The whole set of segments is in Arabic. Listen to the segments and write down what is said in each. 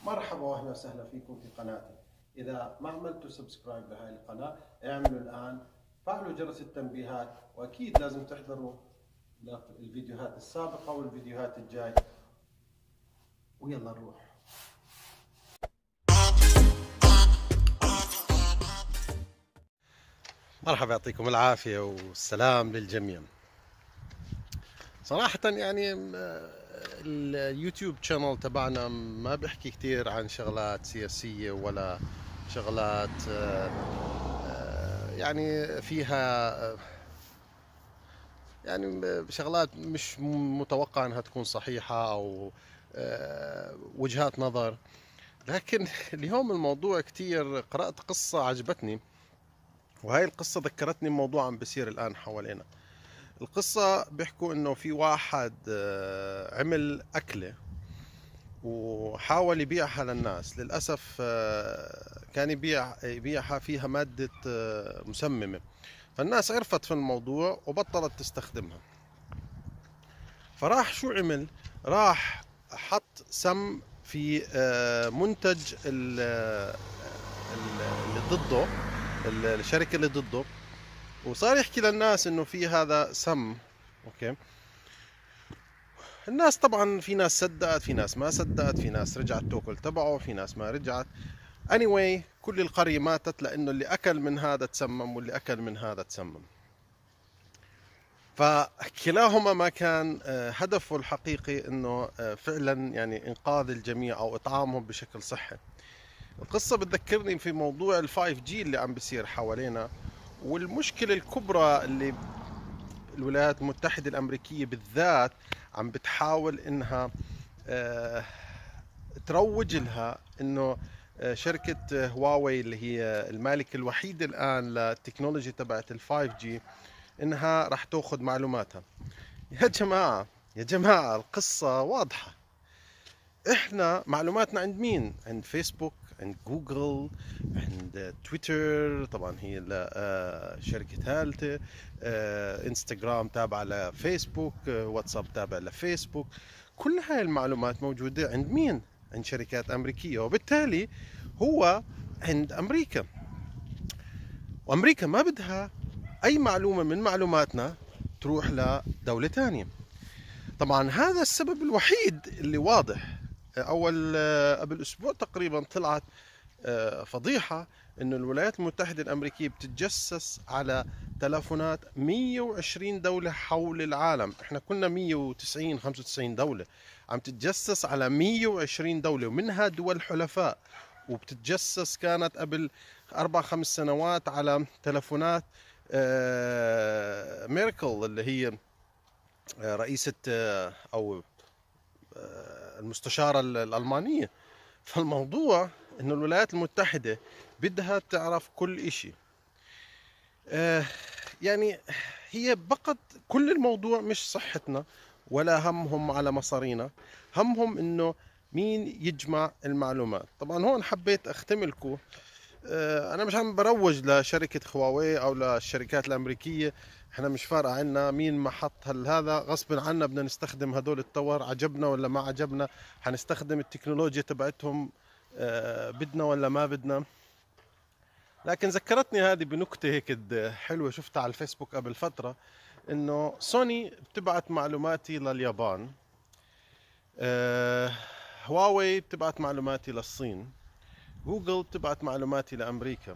مرحبا واهلا وسهلا فيكم في قناتي. اذا ما عملتوا سبسكرايب لهاي القناة اعملوا الان، فعلوا جرس التنبيهات، واكيد لازم تحضروا الفيديوهات السابقة والفيديوهات الجاي. ويلا نروح. مرحبا، يعطيكم العافية والسلام للجميع. صراحة يعني اليوتيوب شانل تبعنا ما بيحكي كتير عن شغلات سياسية ولا شغلات يعني فيها يعني شغلات مش متوقع انها تكون صحيحة او وجهات نظر. لكن اليوم الموضوع كتير، قرأت قصة عجبتني، وهاي القصة ذكرتني بموضوع عم بصير الآن حوالينا. القصة بيحكوا انه في واحد عمل أكلة وحاول يبيعها للناس. للأسف كان يبيعها فيها مادة مسممة، فالناس عرفت في الموضوع وبطلت تستخدمها. فراح شو عمل؟ راح حط سم في منتج اللي ضده، الشركة اللي ضده، وصار يحكي للناس انه في هذا سم. اوكي، الناس طبعا في ناس صدقت، في ناس ما صدقت، في ناس رجعت تاكل تبعه، في ناس ما رجعت. anyway كل القرية ماتت لانه اللي اكل من هذا تسمم واللي اكل من هذا تسمم. فكلاهما ما كان هدفه الحقيقي انه فعلا يعني انقاذ الجميع او اطعامهم بشكل صحي. القصة بتذكرني في موضوع الفايف جي اللي عم بيصير حوالينا، والمشكلة الكبرى اللي الولايات المتحدة الأمريكية بالذات عم بتحاول إنها تروج لها، إنه شركة هواوي اللي هي المالك الوحيد الآن للتكنولوجي تبعت الفايف جي إنها راح تأخذ معلوماتها. يا جماعة يا جماعة، القصة واضحة. إحنا معلوماتنا عند مين؟ عند فيسبوك، عند جوجل، عند تويتر، طبعا هي شركة ثالثة، انستغرام تابعة لفيسبوك، واتساب تابع لفيسبوك. كل هاي المعلومات موجودة عند مين؟ عند شركات أمريكية، وبالتالي هو عند أمريكا. وأمريكا ما بدها أي معلومة من معلوماتنا تروح لدولة تانية. طبعا هذا السبب الوحيد اللي واضح. قبل أسبوع تقريبا طلعت فضيحة إنه الولايات المتحدة الأمريكية بتتجسس على تلفونات 120 دولة حول العالم. إحنا كنا 190 95 دولة، عم تتجسس على 120 دولة، ومنها دول حلفاء. وبتتجسس كانت قبل 4-5 سنوات على تلفونات ميركل اللي هي رئيسة أو المستشارة الألمانية. فالموضوع إنه الولايات المتحدة بدها تعرف كل إشي. يعني هي بقت كل الموضوع مش صحتنا ولا همهم على مصارينا، همهم إنه مين يجمع المعلومات. طبعا هون حبيت أختملكم، أنا مش عم بروج لشركة هواوي أو للشركات الأمريكية. احنا مش فارقة عنا مين ما حط هذا، غصب عنا بدنا نستخدم هدول التور، عجبنا ولا ما عجبنا حنستخدم التكنولوجيا تبعتهم، بدنا ولا ما بدنا. لكن ذكرتني هذه بنكتة هيك حلوة شفتها على الفيسبوك قبل فترة، انه سوني بتبعت معلوماتي لليابان، هواوي بتبعت معلوماتي للصين، جوجل بتبعت معلوماتي لأمريكا،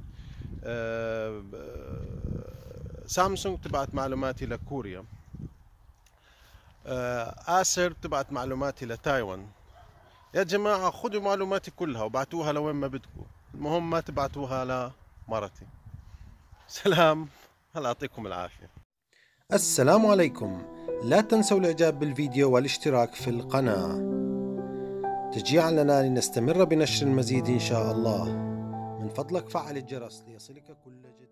سامسونج بتبعت معلوماتي لكوريا، آسر بتبعت معلوماتي لتايوان. يا جماعة خذوا معلوماتي كلها وبعتوها لوين ما بدكم، المهم ما تبعتوها لمرتي. سلام، الله يعطيكم العافية. السلام عليكم. لا تنسوا الإعجاب بالفيديو والاشتراك في القناة تشجيعا لنا لنستمر بنشر المزيد إن شاء الله. من فضلك فعل الجرس ليصلك كل جديد.